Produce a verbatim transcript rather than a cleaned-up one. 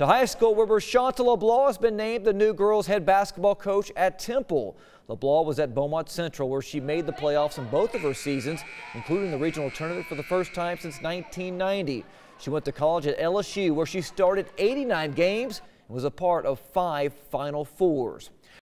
To high school, where Rashonta Leblanc has been named the new girls head basketball coach at Temple. Leblanc was at Beaumont Central, where she made the playoffs in both of her seasons, including the regional tournament for the first time since nineteen ninety. She went to college at L S U, where she started eighty-nine games and was a part of five Final Fours.